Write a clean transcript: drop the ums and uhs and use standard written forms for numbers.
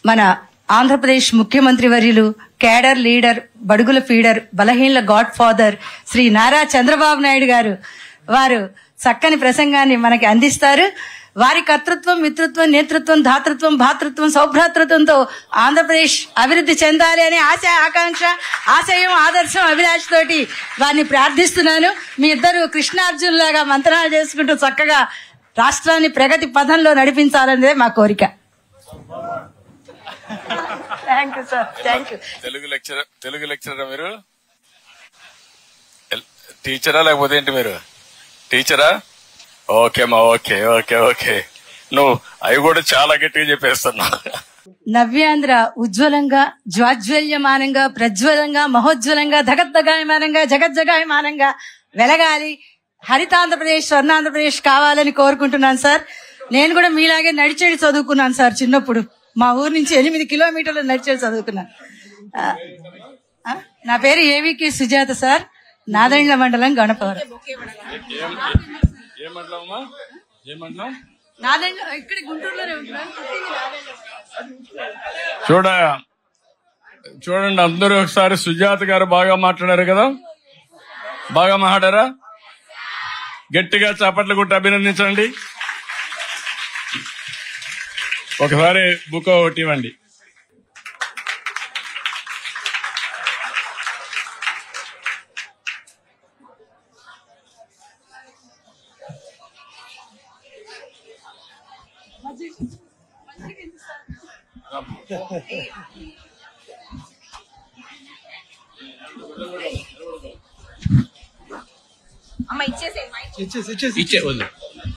మన ఆంధ్రప్రదేశ్ ముఖ్యమంత్రి వర్యులు, కేడర్ లీడర్, బడుగుల ఫీడర్, బలహీనల గాడ్ ఫాదర్ శ్రీ నారా చంద్రబాబు నాయుడు గారు వారు చక్కని ప్రసంగాన్ని మనకి అందిస్తారు. వారి కర్తృత్వం, మిత్రత్వం, నేతృత్వం, ధాతృత్వం, భాతృత్వం, సౌభ్రాతృత్వంతో ఆంధ్రప్రదేశ్ అభివృద్ధి చెందాలి అనే ఆశ, ఆకాంక్ష, ఆశయం, ఆదర్శం, అభిలాష తోటి వారిని ప్రార్థిస్తున్నాను. మీ ఇద్దరు కృష్ణార్జునులాగా మంత్రాలు చేసుకుంటూ చక్కగా రాష్ట్రాన్ని ప్రగతి పథంలో నడిపించాలనేదే మా కోరిక. Thank you sir. Thank you. Telugu లెక్చరరా మీరు? టీచరా లేకపోతే ఏంటి మీరు? టీచరా? ఓకే మా, ఓకే ఓకే ఓకే. నువ్వు అవి కూడా చాలా గట్టిగా చెప్పేస్తున్నావు. నవ్యాంధ్ర ఉజ్వలంగా, జ్వాజ్వల్యమానంగా, ప్రజ్వలంగా, మహోజ్వలంగా, ధగద్దగాయమానంగా, జగజ్జగాయమానంగా వెలగాలి. హరితాంధ్రప్రదేశ్, స్వర్ణాంధ్రప్రదేశ్ కావాలని కోరుకుంటున్నాను సార్. నేను కూడా మీలాగే నడిచేది చదువుకున్నాను సార్. చిన్నప్పుడు మా ఊరు నుంచి 8 కిలోమీటర్లు నడిచేది చదువుకున్నాను. నా పేరు ఏవికి సుజాత సార్. నాదెండ్ల మండలం, గణపవరం. ఇక్కడ గుంటూరులోనే ఉంటున్నాను. చూడండి అందరూ ఒకసారి. సుజాత గారు బాగా మాట్లాడారు కదా? బాగా మాట్లాడారా? గట్టిగా చప్పట్లు కొట్టి అభినందించండి. ఒకసారి బుక్ ఒకటి ఇవ్వండి. అమ్మ ఇచ్చే